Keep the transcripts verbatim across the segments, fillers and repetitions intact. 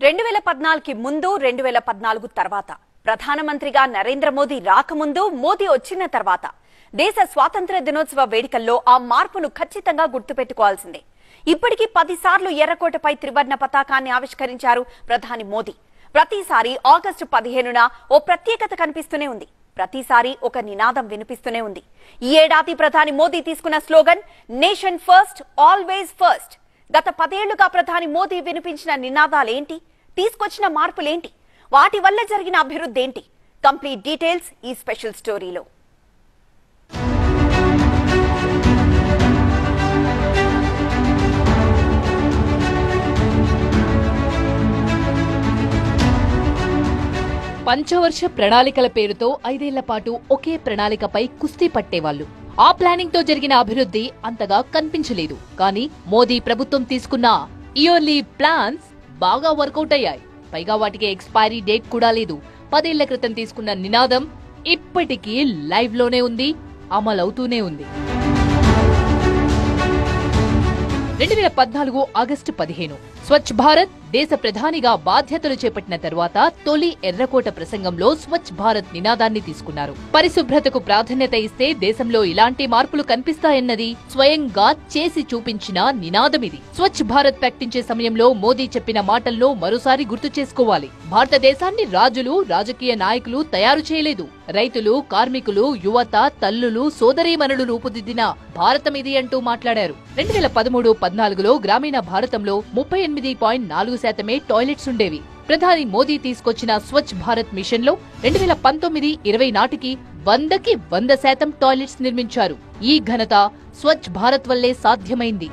రెండు వేల పద్నాలుగు కి ముందు రెండు వేల పద్నాలుగు తర్వాత ప్రధానమంత్రిగా నరేంద్ర మోదీ రాకముందు మోదీ వచ్చిన తర్వాత దేశ స్వాతంత్ర్య దినోత్సవ వేడుకల్లో ఆ మార్పును ఖచ్చితంగా గుర్తుపెట్టుకోవాల్సిందే. ఇప్పటికీ పది సార్లు ఎర్రకోటపై త్రివర్ణ పతాకాన్ని ఆవిష్కరించారు ప్రధాని మోదీ. ప్రతిసారి ఆగస్టు పదిహేనున ఓ ప్రత్యేకత కనిపిస్తూనే ఉంది. ప్రతిసారి ఒక నినాదం వినిపిస్తూనే ఉంది. ఈ ఏడాది ప్రధాని మోదీ తీసుకున్న slogan nation first always first. గత పదేళ్లుగా ప్రధాని మోదీ వినిపించిన నినాదాలేంటి, తీసుకొచ్చిన మార్పులేంటి, వాటి వల్ల జరిగిన అభివృద్ధి ఏంటి? కంప్లీట్ డీటెయిల్స్ ఈ స్పెషల్ స్టోరీలో. పంచవర్ష ప్రణాళికల పేరుతో ఐదేళ్ల పాటు ఒకే ప్రణాళికపై కుస్తీ పట్టేవాళ్లు. ఆ ప్లానింగ్ తో జరిగిన అభివృద్ధి అంతగా కనిపించలేదు. కానీ మోదీ ప్రభుత్వం తీసుకున్న ఇయర్లీ ప్లాన్స్ బాగా వర్కౌట్ అయ్యాయి. పైగా వాటికి ఎక్స్పైరీ డేట్ కూడా లేదు. పదేళ్ల క్రితం తీసుకున్న నినాదం ఇప్పటికీ లైవ్ లోనే ఉంది, అమలవుతూనే ఉంది. రెండు వేల పద్నాలుగు ఆగస్టు పదిహేను స్వచ్ఛ భారత్ దేశ ప్రధానిగా బాధ్యతలు చేపట్టిన తరువాత తొలి ఎర్రకోట ప్రసంగంలో స్వచ్ఛ భారత్ నినాదాన్ని తీసుకున్నారు. పరిశుభ్రతకు ప్రాధాన్యత ఇస్తే దేశంలో ఇలాంటి మార్పులు కనిపిస్తాయన్నది స్వయంగా చేసి చూపించిన నినాదమిది. స్వచ్ఛ భారత్ ప్రకటించే సమయంలో మోదీ చెప్పిన మాటలను మరోసారి గుర్తు చేసుకోవాలి. భారతదేశాన్ని రాజులు, రాజకీయ నాయకులు తయారు చేయలేదు. రైతులు, కార్మికులు, యువత, తల్లులు, సోదరీమణులు రూపుదిద్దిన భారతమిది అంటూ మాట్లాడారు. రెండు వేల పదమూడు పద్నాలుగులో గ్రామీణ భారతంలో ముప్పై ఎనిమిది పాయింట్ నాలుగు శాతమే టాయిలెట్స్ ఉండేవి. ప్రధాని మోదీ తీసుకొచ్చిన స్వచ్ఛ భారత్ మిషన్ లో రెండు వేల పంతొమ్మిది ఇరవై నాటికి వందకి వంద శాతం టాయిలెట్స్ నిర్మించారు. ఈ ఘనత స్వచ్ఛ భారత్ వల్లే సాధ్యమైంది.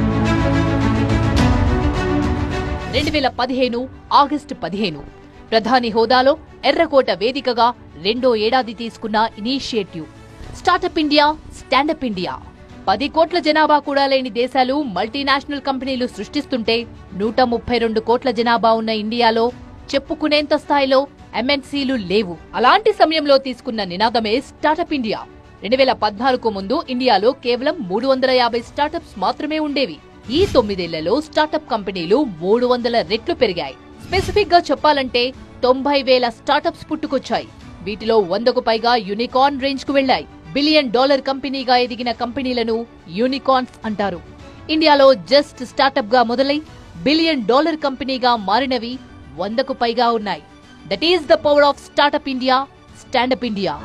రెండు వేల పదిహేను ఆగస్టు పదిహేను ప్రధాని హోదాలో ఎర్రకోట వేదికగా రెండో ఏడాది తీసుకున్న initiative startup India, standup India. పది కోట్ల జనాభా కూడా లేని దేశాలు మల్టీనేషనల్ కంపెనీలు సృష్టిస్తుంటే నూట ముప్పై రెండు కోట్ల జనాభా ఉన్న ఇండియాలో చెప్పుకునేంత స్థాయిలో ఎంఎన్సీలు లేవు. అలాంటి సమయంలో తీసుకున్న నినాదమే స్టార్టప్ ఇండియా. రెండు వేల పద్నాలుగు ముందు ఇండియాలో కేవలం మూడు వందల యాభై స్టార్టప్స్ మాత్రమే ఉండేవి. ఈ తొమ్మిదేళ్లలో స్టార్టప్ కంపెనీలు మూడు వందల రెట్లు పెరిగాయి. స్పెసిఫిక్ గా చెప్పాలంటే తొంభై వేల స్టార్టప్స్ పుట్టుకొచ్చాయి. వీటిలో వందకు పైగా యూనికార్న్ రేంజ్ కు వెళ్లాయి. బిలియన్ డాలర్ కంపెనీగా ఎదిగిన కంపెనీలను యూనికార్న్స్ అంటారు. ఇండియాలో జస్ట్ స్టార్టప్ గా మొదలై బిలియన్ డాలర్ కంపెనీగా మారినవి వందకు పైగా ఉన్నాయి. That is the power of startup India, standup India.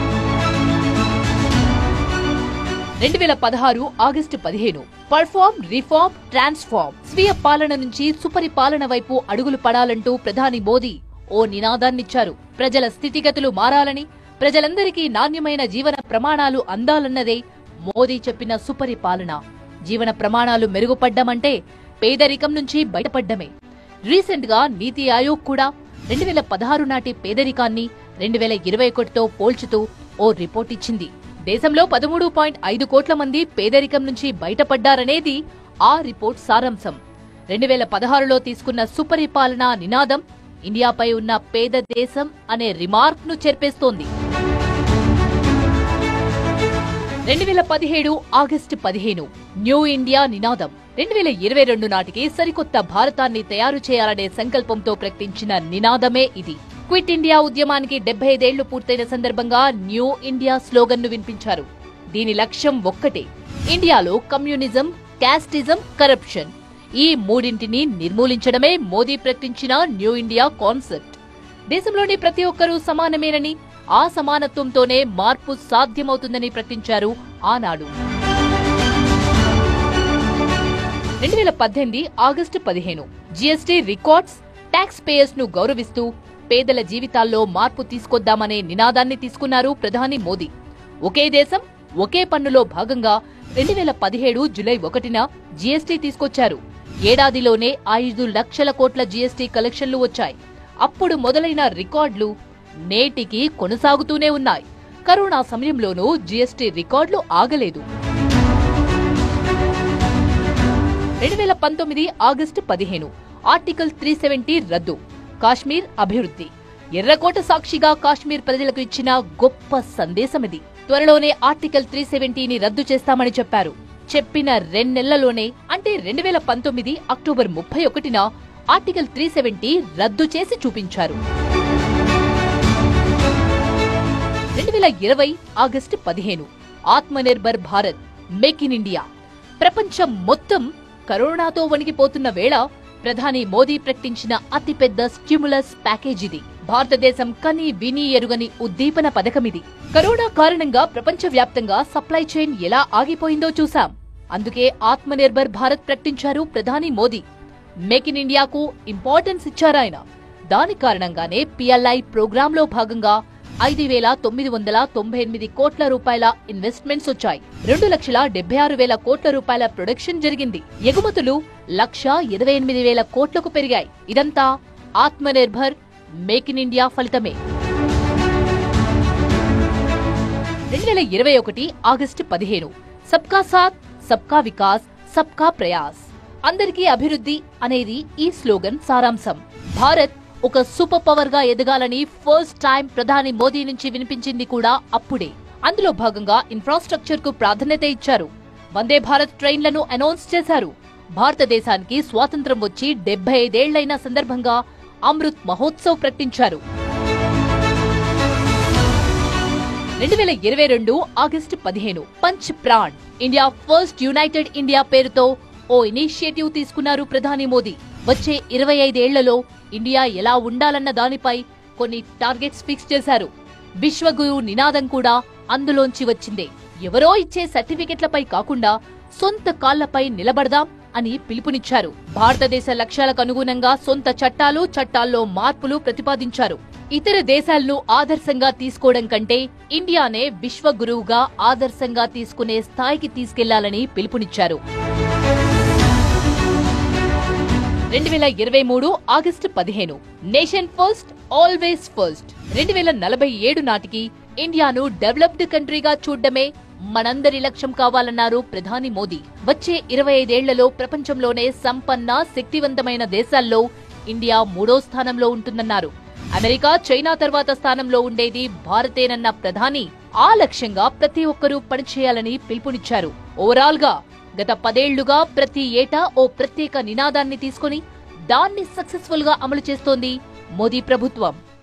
రెండు వేల పదహారు ఆగస్టు పదిహేను పర్ఫార్మ్, రిఫార్మ్, ట్రాన్స్ఫార్మ్. స్వీయ పాలన నుంచి సుపరిపాలన వైపు అడుగులు పడాలంటూ ప్రధాని మోదీ ఓ నినాదాన్నిచ్చారు. ప్రజల స్థితిగతులు మారాలని, ప్రజలందరికీ నాణ్యమైన జీవన ప్రమాణాలు అందాలన్నదే మోదీ చెప్పిన సుపరిపాలన. జీవన ప్రమాణాలు మెరుగుపడ్డమంటే పేదరికం నుంచి బయటపడ్డమే. రీసెంట్ గా నీతి ఆయోగ్ కూడా రెండు వేల పదహారు నాటి పేదరికాన్ని రెండు వేల ఇరవై ఒకటితో పోల్చుతూ ఓ రిపోర్ట్ ఇచ్చింది. దేశంలో పదమూడు పాయింట్ ఐదు కోట్ల మంది పేదరికం నుంచి బయటపడ్డారనేది ఆ రిపోర్ట్ సారాంశం. రెండు వేల పదహారులో తీసుకున్న సుపరిపాలన నినాదం ఇండియాపై ఉన్న పేద దేశం అనే రిమార్క్ ను చెరిపేస్తోంది. రెండు వేల పదిహేడు ఆగస్టు పదిహేను న్యూ ఇండియా నినాదం. రెండు వేల ఇరవై రెండు నాటికి సరికొత్త భారతాన్ని తయారు చేయాలనే సంకల్పంతో ప్రకటించిన నినాదమే ఇది. క్విట్ ఇండియా ఉద్యమానికి డెబ్బై ఐదేళ్లు పూర్తయిన సందర్భంగా న్యూ ఇండియా స్లోగన్ ను వినిపించారు. దీని లక్ష్యం ఒక్కటే, ఇండియాలో కమ్యూనిజం, కాస్టిజం, కరప్షన్ ఈ మూడింటిని నిర్మూలించడమే మోదీ ప్రకటించిన న్యూ ఇండియా కాన్సెప్ట్. దేశంలోని ప్రతి ఒక్కరూ సమానమేనని, ఆ సమానత్వంతోనే మార్పు సాధ్యమవుతుందని ప్రకటించారు ఆనాడు. రెండు వేల పద్దెనిమిది ఆగస్టు పదిహేను జీఎస్టీ రికార్డ్స్, ట్యాక్స్ పేయర్స్ ను గౌరవిస్తూ పేదల జీవితాల్లో మార్పు తీసుకొద్దామనే నినాదాన్ని తీసుకున్నారు ప్రధాని మోదీ. ఒకే దేశం, ఒకే పన్నులో భాగంగా రెండు వేల పదిహేడు జులై ఒకటిన జీఎస్టీ తీసుకొచ్చారు. ఏడాదిలోనే ఐదు లక్షల కోట్ల జీఎస్టీ కలెక్షన్లు వచ్చాయి. అప్పుడు మొదలైన రికార్డులు నేటికి కొనసాగుతూనే ఉన్నాయి. కరోనా సమయంలోనూ జీఎస్టీ రికార్డులు ఆగలేదు. రెండు వేల పంతొమ్మిది ఆగస్టు పదిహేను ఆర్టికల్ త్రీ సెవెంటీ రద్దు, కాశ్మీర్ అభివృద్ధి. ఎర్రకోట సాక్షిగా కాశ్మీర్ ప్రజలకు ఇచ్చిన గొప్ప సందేశమిది. త్వరలోనే ఆర్టికల్ త్రీ సెవెంటీని రద్దు చేస్తామని చెప్పారు. చెప్పిన రెండెళ్లలోనే అంటే రెండు వేల పంతొమ్మిది అక్టోబర్ ముప్పై ఒకటిన ఆర్టికల్ త్రీ సెవెంటీ రద్దు చేసి చూపించారు. రెండు వేల ఇరవై ఆగస్టు పదిహేను Atmanirbhar Bharat, make in India. ప్రపంచం మొత్తం కరోనాతో వణికిపోతున్న వేళ ప్రధాని మోదీ ప్రకటించిన అతిపెద్ద స్టిమ్యులస్ ప్యాకేజ్ ఇది. భారతదేశం కని విని ఎరుగని ఉద్దీపన పథకమిది. కరోనా కారణంగా ప్రపంచవ్యాప్తంగా సప్లై చైన్ ఎలా ఆగిపోయిందో చూసాం. అందుకే ఆత్మనిర్భర్ భారత్ ప్రకటించారు ప్రధాని మోదీ. మేక్ ఇన్ ఇండియాకు ఇంపార్టెన్స్ ఇచ్చారాయన. దాని కారణంగానే పిఎల్ఐ ప్రోగ్రాంలో భాగంగా ఐదు వేల తొమ్మిది వందల తొంభై ఎనిమిది కోట్ల రూపాయల ఇన్వెస్ట్మెంట్స్ వచ్చాయి. రెండు లక్షల డెబ్బై ఆరు వేల కోట్ల రూపాయల ప్రొడక్షన్ జరిగింది. ఎగుమతులు లక్ష ఇరవై ఎనిమిది వేల కోట్లకు పెరిగాయి. ఇదంతా ఆత్మనిర్భర్ మేక్ ఇన్ ఇండియా ఫలితమే. రెండు వేల ఇరవై ఒకటి ఆగస్టు పదిహేను సబ్కా సాత్, సబ్కా వికాస్, సబ్కా ప్రయాస్. అందరికీ అభివృద్ధి అనేది ఈ స్లోగన్ సారాంశం. భారత్ ఒక సూపర్ పవర్ గా ఎదగాలని ఫస్ట్ టైం ప్రధాని మోదీ నుంచి వినిపించింది కూడా అప్పుడే. అందులో భాగంగా ఇన్ఫ్రాస్ట్రక్చర్ కు ప్రాధాన్యత ఇచ్చారు. వందే భారత్ ట్రైన్లను అనౌన్స్ చేశారు. భారతదేశానికి స్వాతంత్ర్యం వచ్చి డెబ్బై ఐదేళ్లైన సందర్భంగా అమృత్ మహోత్సవ్ ప్రకటించారు. రెండు వేల ఇరవై రెండు ఆగస్టు పదిహేను Panch Pran, India first united India పేరుతో ఓ ఇనిషియేటివ్ తీసుకున్నారు ప్రధాని మోదీ. వచ్చే ఇరవై ఐదేళ్లలో ఇండియా ఎలా ఉండాలన్న దానిపై కొన్ని టార్గెట్స్ ఫిక్స్ చేశారు. విశ్వగురు నినాదం కూడా అందులోంచి వచ్చిందే. ఎవరో ఇచ్చే సర్టిఫికెట్లపై కాకుండా సొంత కాళ్లపై నిలబడదాం అని పిలుపునిచ్చారు. భారతదేశ లక్ష్యాలకు అనుగుణంగా సొంత చట్టాలు, చట్టాల్లో మార్పులు ప్రతిపాదించారు. ఇతర దేశాలను ఆదర్శంగా తీసుకోవడం కంటే ఇండియానే విశ్వగురువుగా ఆదర్శంగా తీసుకునే స్థాయికి తీసుకెళ్లాలని పిలుపునిచ్చారు. రెండు వేల ఇరవై మూడు ఆగస్టు పదిహేను నేషన్ ఫస్ట్, ఆల్వేస్ ఫస్ట్. రెండు వేల నలభై ఏడు నాటికి ఇండియాను డెవలప్డ్ కంట్రీగా చూడడమే మనందరి లక్ష్యం కావాలన్నారు ప్రధాని మోదీ. వచ్చే ఇరవై ఐదేళ్లలో ప్రపంచంలోనే సంపన్న, శక్తివంతమైన దేశాల్లో ఇండియా మూడో స్థానంలో ఉంటుందన్నారు. అమెరికా, చైనా తర్వాత స్థానంలో ఉండేది భారతేనన్న ప్రధాని ఆ లక్ష్యంగా ప్రతి ఒక్కరూ పనిచేయాలని పిలుపునిచ్చారు. ఓవరాల్ గా గత పదేళ్లుగా ప్రతి ఏటా ఓ ప్రత్యేక నినాదాన్ని తీసుకుని దాన్ని సక్సెస్ఫుల్ గా అమలు చేస్తోంది మోదీ ప్రభుత్వం.